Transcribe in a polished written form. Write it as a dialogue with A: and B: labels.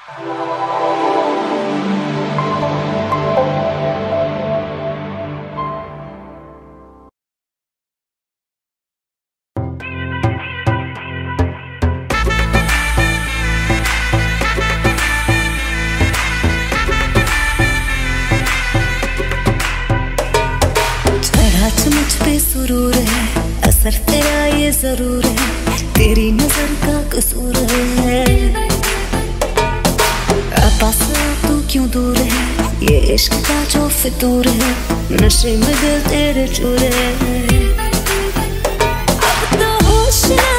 A: मुझ पे सुरूर है, असर तेरा ये जरूर है, तेरी नजर का कसूर है। पास तू क्यों दूर है, ये इश्क का जो फितूर है, नशे में दिल तेरे चूर है। अब तो होश